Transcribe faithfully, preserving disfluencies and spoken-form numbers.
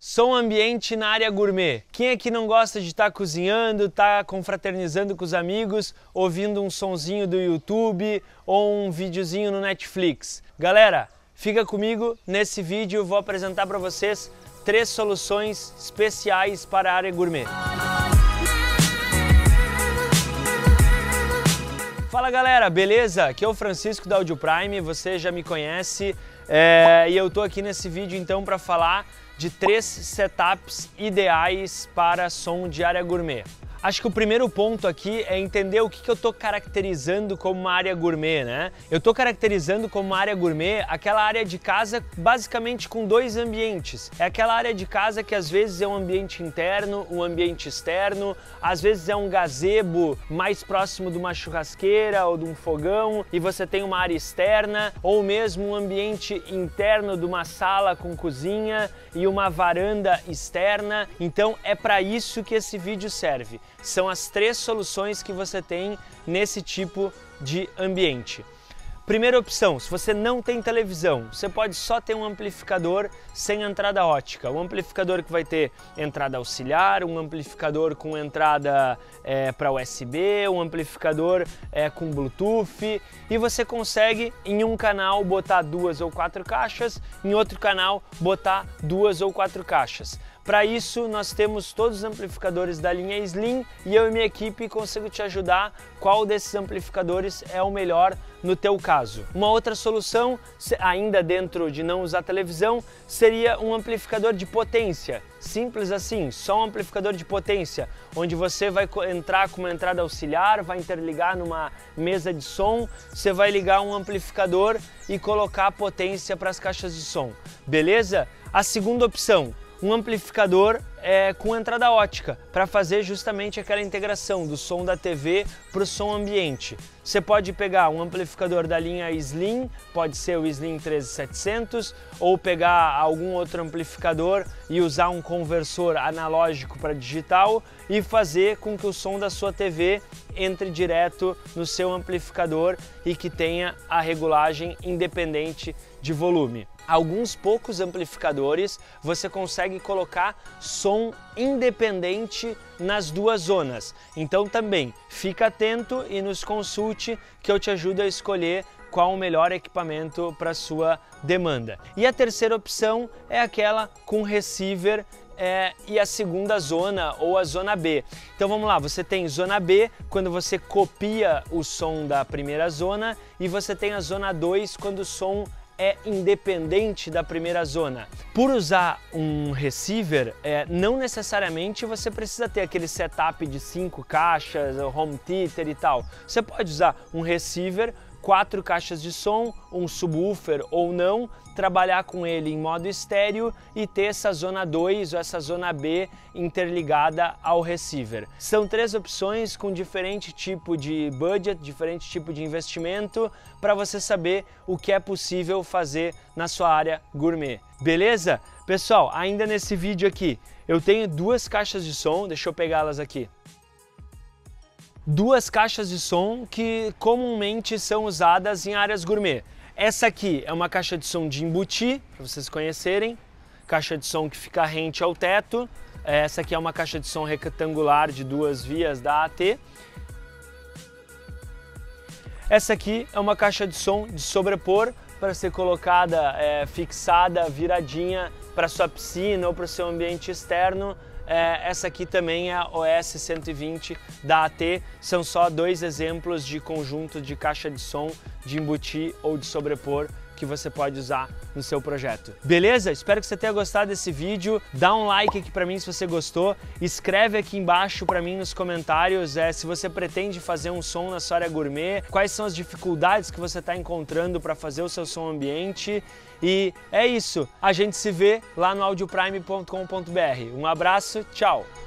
Som ambiente na área gourmet. Quem aqui não gosta de estar cozinhando, estar confraternizando com os amigos, ouvindo um sonzinho do YouTube ou um videozinho no Netflix? Galera, fica comigo, nesse vídeo eu vou apresentar para vocês três soluções especiais para a área gourmet. Fala galera, beleza? Aqui é o Francisco da Audio Prime, você já me conhece é, e eu tô aqui nesse vídeo então para falar de três setups ideais para som de área gourmet. Acho que o primeiro ponto aqui é entender o que, que eu estou caracterizando como uma área gourmet, né? Eu estou caracterizando como uma área gourmet aquela área de casa basicamente com dois ambientes. É aquela área de casa que às vezes é um ambiente interno, um ambiente externo, às vezes é um gazebo mais próximo de uma churrasqueira ou de um fogão e você tem uma área externa, ou mesmo um ambiente interno de uma sala com cozinha e uma varanda externa. Então é para isso que esse vídeo serve. São as três soluções que você tem nesse tipo de ambiente. Primeira opção, se você não tem televisão, você pode só ter um amplificador sem entrada ótica. Um amplificador que vai ter entrada auxiliar, um amplificador com entrada é, para U S B, um amplificador é, com Bluetooth, e você consegue em um canal botar duas ou quatro caixas, em outro canal botar duas ou quatro caixas. Para isso, nós temos todos os amplificadores da linha Slim e eu e minha equipe consigo te ajudar qual desses amplificadores é o melhor no teu caso. Uma outra solução, ainda dentro de não usar televisão, seria um amplificador de potência. Simples assim, só um amplificador de potência, onde você vai entrar com uma entrada auxiliar, vai interligar numa mesa de som, você vai ligar um amplificador e colocar potência para as caixas de som. Beleza? A segunda opção, um amplificador é, com entrada ótica, para fazer justamente aquela integração do som da T V para o som ambiente. Você pode pegar um amplificador da linha Slim, pode ser o Slim treze setecentos, ou pegar algum outro amplificador e usar um conversor analógico para digital e fazer com que o som da sua T V entre direto no seu amplificador e que tenha a regulagem independente de volume. Alguns poucos amplificadores você consegue colocar som independente nas duas zonas. Então também fica atento e nos consulte que eu te ajudo a escolher qual o melhor equipamento para sua demanda. E a terceira opção é aquela com receiver É, e a segunda zona, ou a zona B. Então vamos lá, você tem zona B quando você copia o som da primeira zona, e você tem a zona dois quando o som é independente da primeira zona. Por usar um receiver, é, não necessariamente você precisa ter aquele setup de cinco caixas, home theater e tal. Você pode usar um receiver, quatro caixas de som, um subwoofer ou não, trabalhar com ele em modo estéreo e ter essa zona dois ou essa zona B interligada ao receiver. São três opções com diferente tipo de budget, diferente tipo de investimento, para você saber o que é possível fazer na sua área gourmet. Beleza? Pessoal, ainda nesse vídeo aqui, eu tenho duas caixas de som, deixa eu pegá-las aqui. Duas caixas de som que comumente são usadas em áreas gourmet. Essa aqui é uma caixa de som de embutir, para vocês conhecerem, caixa de som que fica rente ao teto. Essa aqui é uma caixa de som retangular de duas vias da A T. Essa aqui é uma caixa de som de sobrepor, para ser colocada, é, fixada, viradinha para sua piscina ou para o seu ambiente externo. É, essa aqui também é a O S cento e vinte da A T, são só dois exemplos de conjunto de caixa de som de embutir ou de sobrepor que você pode usar no seu projeto. Beleza? Espero que você tenha gostado desse vídeo. Dá um like aqui pra mim se você gostou. Escreve aqui embaixo pra mim nos comentários é, se você pretende fazer um som na sua área gourmet, quais são as dificuldades que você está encontrando para fazer o seu som ambiente. E é isso. A gente se vê lá no audioprime ponto com ponto br. Um abraço, tchau!